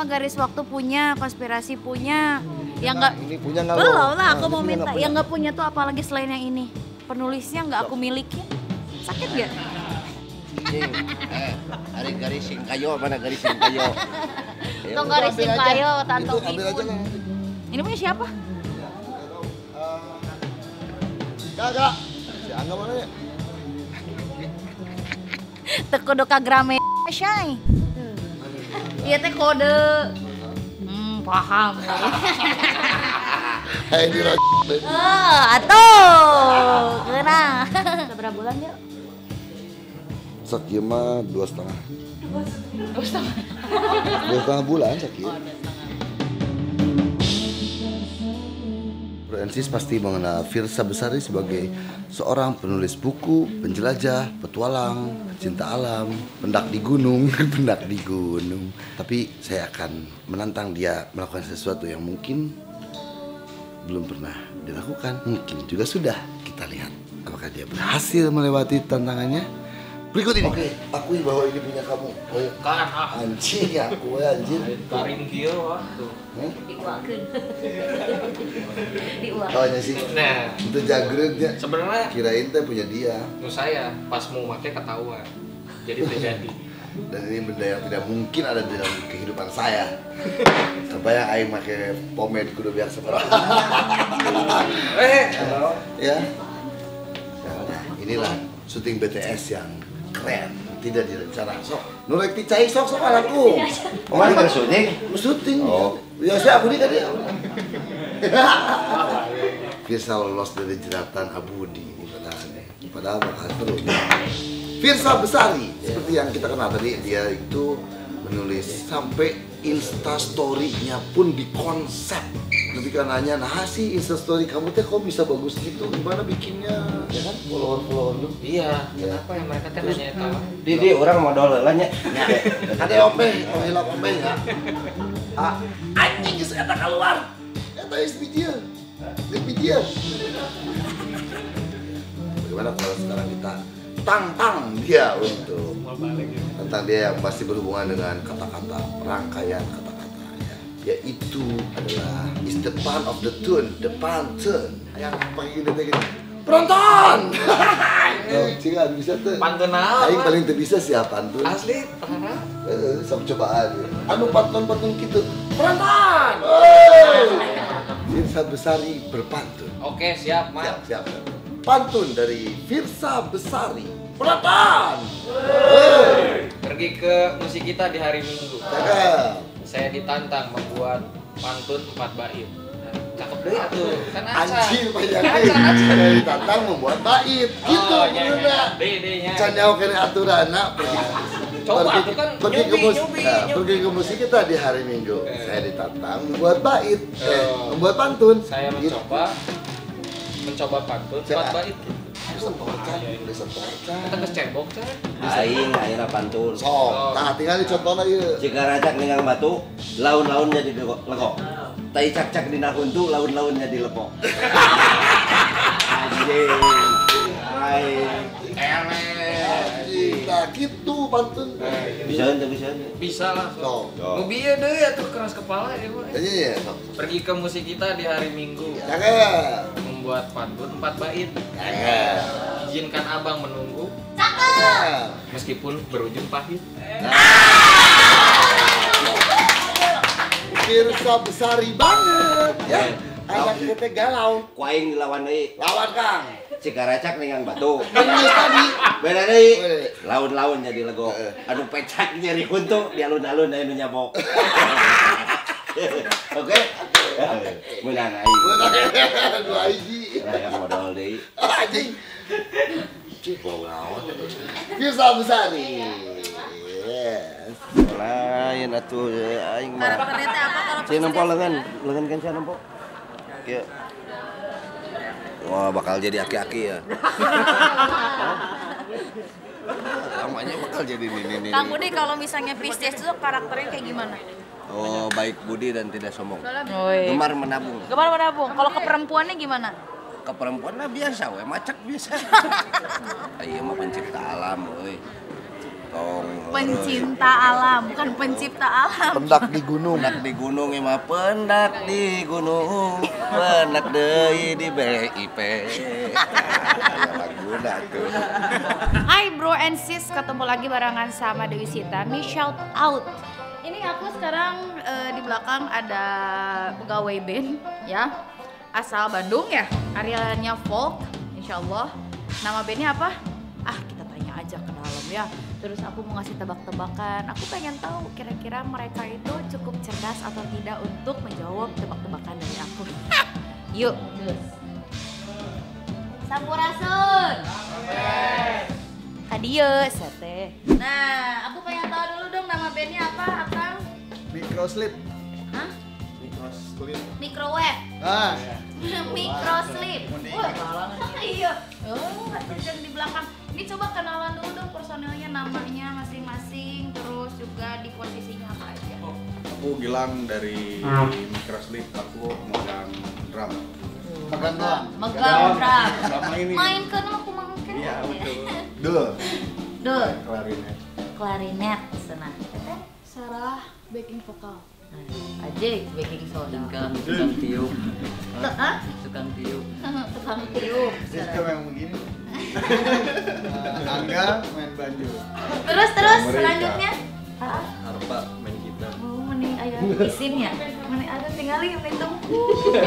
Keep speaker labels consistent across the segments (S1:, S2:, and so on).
S1: Garis Waktu punya, Konspirasi punya. Yang nggak
S2: ini punya nggak?
S1: Belum lah, aku mau minta. Yang nggak punya tuh apalagi selain yang ini. Penulisnya nggak aku miliki. Sakit gak?
S3: Hari garisin kayo, mana garisin kayo?
S1: Tong garisin kayo, Tanto
S2: ambil aja
S1: Pikun.
S2: lah.
S1: Ini punya siapa?
S2: Kagak. Si Angga mana ya?
S1: Kode kagrame Syai. Iya teh kode. Paham.
S2: Hai di
S1: Atuh. Kena. Berapa bulan dia?
S2: Sakit mah 2,5. 2,5 bulan sakit. Francis pasti mengenal Firsa Besari sebagai seorang penulis buku, penjelajah, petualang, pecinta alam, pendak di gunung, pendak di gunung. Tapi saya akan menantang dia melakukan sesuatu yang mungkin belum pernah dilakukan. Mungkin juga sudah. Kita lihat apakah dia berhasil melewati tantangannya. Berikut ini. Oke, akui bahwa ini punya kamu.
S3: Bukan
S2: Anjing, aku anjing.
S3: Karim kieu tuh.
S1: Diuakeun. Diuak.
S2: Taunya sih.
S3: Nah,
S2: Itu jagreutnya.
S3: sebenarnya
S2: Kirain teh punya dia.
S3: itu saya pas mau make ketahuan. Jadi terjadi.
S2: Dan ini benda yang tidak mungkin ada di dalam kehidupan saya. Kebayang aing make pomade kudu biasa. Ya. Nah, inilah syuting BTS yang keren, tidak direncana. Sok, nu rek dicai sok anakku.
S4: Kemarin kan syuting?
S2: Syuting. Oh. Ya saya Abudi tadi. Firsa lolos dari jeratan Abudi padahal bakal seru. Firsa Besari, seperti yang kita kenal tadi, dia itu menulis sampai instastory-nya pun dikonsep. Ketika nanya, nah sih instastory kamu teh kok bisa bagus gitu, gimana bikinnya? Ya kan, follower lu.
S3: Iya, kenapa ya mereka teh nanya eta?
S4: Di orang modal lelanya.
S2: Ada ombe, hilap ombe ya. Anjing geus eta keluar. Eta is video. Video. Bagaimana kalau sekarang kita tantang dia untuk tentang dia yang pasti berhubungan dengan kata-kata, rangkaian kata-kata ya. Yaitu adalah is the pun of the tune, the pantun yang pakai gini. Penonton! Oh, cingan bisa tuh.
S3: Pantun apa?
S2: Aing paling tuh bisa sih pantun.
S3: Asli, parah.
S2: Sok cobaan. Anu pantun gitu. Penonton! Firsa Besari berpantun.
S3: Oke, siap, Mas.
S2: Siap. Pantun dari Firsa Besari. Penonton!
S3: Pergi ke musik kita di hari Minggu.
S2: Cakep.
S3: Saya ditantang membuat pantun 4 bait. Cakep deh atuh. Kan acan.
S2: Anjing banyak deh. Saya ditantang membuat bait. Gitu benernya.
S3: D-nya.
S2: Can nyawa kena aturana.
S3: Coba tuh kan
S2: pergi ke musik kita di hari Minggu. Saya ditantang membuat bait. Membuat pantun.
S3: Saya
S2: Gitu.
S3: mencoba pantun 4 bait.
S2: Bisa pocah.
S3: Kita ke cebok kan.
S4: Aing ayeuna pantun.
S2: Sok, nah tinggal dicontohna ieu.
S4: Jika racak ningang batu, laun-laun jadi legok. Tai cak-cak dina huntu, laun-laun jadi lepok. Anjing.
S2: Nah, gitu pantun.
S3: Bisa lah.
S2: Sok.
S3: Nu bieu deui atuh keras kepala ya, Pak.
S2: Iya, sok.
S3: Pergi ke musik kita di hari Minggu.
S2: Cakep.
S3: Membuat pantun 4 bait.
S2: Cakep.
S3: Izinkan Abang menunggu
S2: Cakep.
S3: meskipun berujung pahit.
S2: Firsa Besari banget ya. Anak kita galau.
S4: Ku aing dilawan deui.
S2: Lawan Kang.
S4: Jika racak ningang batu.
S2: Geus tadi.
S4: Beda deui. Laun-laun jadi legok. Anu pecak nyeri huntu, di alun-alun aya nu nyabok. Oke. Menang aing.
S2: Dua hiji.
S4: Aya modal deui.
S2: Anjing. Cik lawan. Firsa Besari. Yes.
S4: Lain atuh aing mah.
S1: Karakternya teh apa kalau
S4: Cina nempo lengan kan cina nempo. Kieu. Wah, bakal jadi aki-aki ya. Namanya bakal jadi ini.
S1: Kang Budi kalau misalnya Pisces itu karakternya kayak gimana?
S4: Oh, baik budi dan tidak sombong.
S1: Oi.
S4: Gemar menabung.
S1: Gemar menabung. Kalau ke perempuannya gimana?
S4: Ke perempuan lah biasa we, macak biasa. Ayo mah pencipta alam euy. tong.
S1: Pencinta alam, bukan pencipta alam.
S2: Pendak di gunung.
S4: Pendak di gunung mah pendak di gunung, pendak deui di BIP. Laguna tuh.
S1: Hai bro and sis, ketemu lagi barengan sama Dewi Sita. Nih shout out. Ini aku sekarang di belakang ada pegawai band ya, asal Bandung ya, areanya folk, insya Allah. Nama bandnya apa? Ah kita tanya aja ke dalam ya. Terus aku mau ngasih tebak-tebakan. Aku pengen tahu kira-kira mereka itu cukup cerdas atau tidak untuk menjawab tebak-tebakan dari aku. Yuk, Sampurasun. Kadieu sate. Nah, aku pengen tahu dulu dong nama bandnya apa, Akang?
S2: Microslip.
S1: Hah?
S2: Microslip.
S1: Microwave.
S2: Ah,
S1: Microslip. Wah, iya. Oh, yang di belakang. Ini coba kenalan dulu dong personilnya, namanya masing-masing, terus juga di posisinya apa aja.
S5: Aku Gilang dari Microslip, aku megang drum.
S2: Megang doang.
S1: Megang drum.
S5: Selama ini.
S1: Main kan aku main kan.
S5: Iya, betul.
S2: Dul.
S1: Dul.
S5: Klarinet.
S1: Klarinet sana. Teteh Sarah backing vokal. Aja backing soda.
S6: Tukang tiup.
S1: Hah?
S6: Tukang tiup.
S1: Tukang tiup.
S7: Dia suka main begini. Angga main banjo.
S1: Terus selanjutnya.
S6: Harpa main gitar.
S1: Oh, mending aya isin ya. Mending ada tinggalin yang tunggu.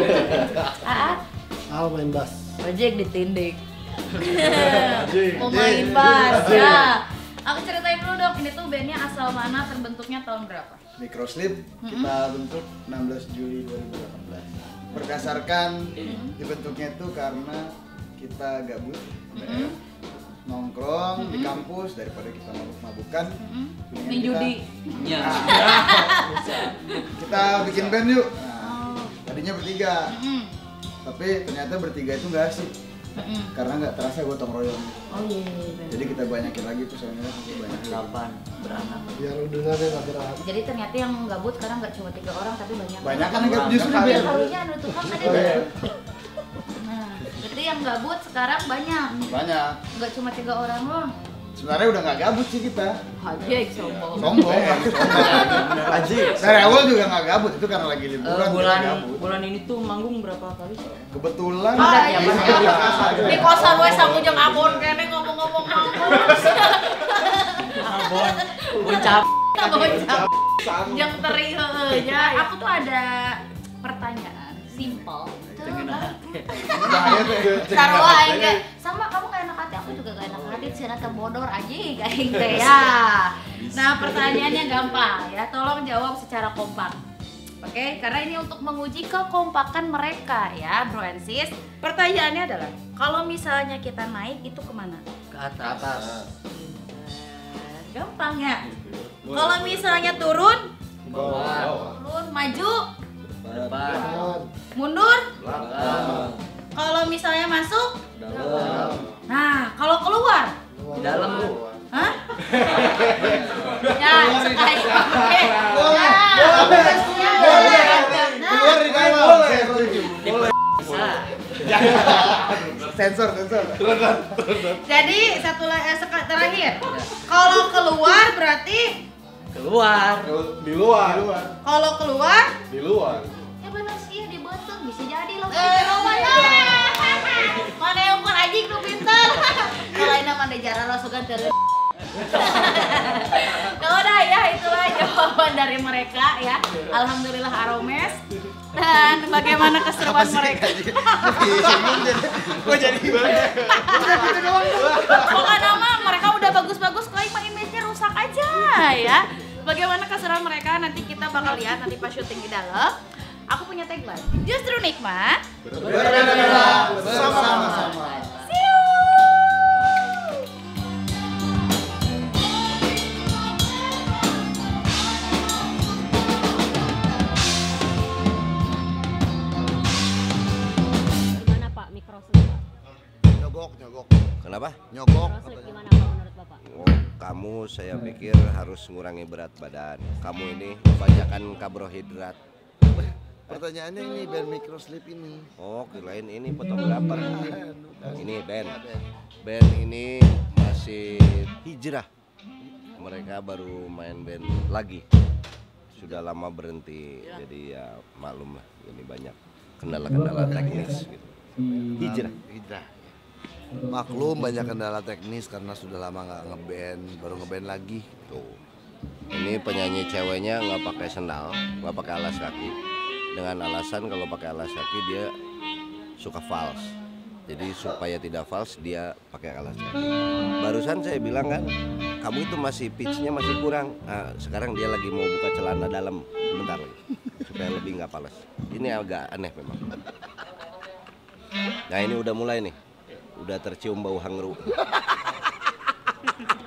S7: Al main bass.
S1: Ojek ditindik. Mau main bass ya. Aku ceritain dulu dong, ini tuh bandnya asal mana, terbentuknya tahun berapa?
S7: Microslip kita bentuk 16 Juli 2018. Berdasarkan dibentuknya itu karena kita gabut, nongkrong di kampus daripada kita mabuk-mabukan.
S1: Main judi.
S6: Iya.
S7: Kita bikin band yuk. Nah, tadinya bertiga, tapi ternyata bertiga itu nggak asik. Karena nggak terasa gotong royong.
S1: Oh iya.
S7: Jadi kita banyakin lagi personilnya sampai banyak.
S6: 8 beranak.
S7: Biar udunannya nggak berat.
S1: Jadi ternyata yang gabut sekarang nggak cuma 3 orang tapi banyak.
S7: Banyak kan yang gabut justru
S1: Dia
S7: biar.
S1: tahunya anu tukang ada deh. Nah, berarti yang gabut sekarang banyak.
S7: Banyak.
S1: Nggak cuma 3 orang loh.
S7: Sebenarnya udah nggak gabut sih kita.
S1: Hajek sombong.
S7: Sombong.
S5: Aji.
S7: Dari awal juga nggak gabut, itu karena lagi liburan. kita gabut.
S6: bulan ini tuh manggung berapa kali sih?
S7: Kebetulan.
S1: Ah, iya, Di kosan gue sama jeung abon kene ngomong-ngomong manggung.
S6: Abon. Boncap.
S1: Bocap. Yang teri heueuh ya. Aku tuh ada pertanyaan simple.
S7: Bahaya tuh.
S1: Sarwa enggak sama kamu kayak enak hati, aku juga gak enak hati, sih rata bodor aja kayak teh ya. Nah, pertanyaannya gampang ya, tolong jawab secara kompak. Oke, karena ini untuk menguji kekompakan mereka ya, bro and sis. Pertanyaannya adalah, kalau misalnya kita naik itu kemana?
S6: Ke atas.
S1: Gampang ya. Kalau misalnya turun, turun, maju,
S6: Depan.
S1: mundur.
S6: Belakang.
S1: Kalau misalnya masuk,
S6: Dalam.
S1: nah kalau keluar,
S6: Di dalam.
S1: hah? Ya, sekali. Oke.
S7: Keluar di dalam. Saya setuju.
S6: Bisa.
S7: Sensor.
S1: Jadi terakhir. Kalau keluar berarti
S6: Keluar.
S5: Di luar.
S1: kalau keluar
S5: Di luar.
S1: ya benar sih ya dibentuk bisa jadi lo. Mana yang ukur aja tuh pintar. Kalau ini mana jarang lo suka terus. Kalau udah ya itulah jawaban dari mereka ya. Alhamdulillah Aromes. Dan bagaimana keseruan mereka?
S7: Kok jadi
S1: Bukan nama mereka udah bagus-bagus kok, cuma image-nya rusak aja ya. Bagaimana keseruan mereka nanti kita bakal lihat nanti pas syuting di dalam. Aku punya tagline. Justru nikmat.
S7: bersama-sama.
S1: See you.
S8: Gimana Pak Microslip Pak?
S2: Nyogok.
S4: Kenapa?
S2: Nyogok.
S8: Microslip gimana Pak menurut Bapak?
S4: Oh, kamu saya pikir harus ngurangi berat badan. Kamu ini kebanyakan karbohidrat.
S2: Pertanyaannya ini band Microslip ini.
S4: Oh, kirain ini fotografer. Ini band. Band ini masih hijrah mereka baru main band lagi. Sudah lama berhenti, jadi ya maklum lah, ini banyak kendala-kendala teknis gitu. Hijrah.
S2: Maklum banyak kendala teknis karena sudah lama nggak ngeband, baru ngeband lagi.
S4: Tuh. Ini penyanyi ceweknya nggak pakai sendal, nggak pakai alas kaki. Dengan alasan kalau pakai alas kaki dia suka fals. Jadi supaya tidak fals dia pakai alas kaki. Barusan saya bilang kan, kamu itu masih pitchnya masih kurang. Nah, sekarang dia lagi mau buka celana dalam bentar lagi supaya lebih nggak fals. Ini agak aneh memang. Nah ini udah mulai nih, udah tercium bau hangru.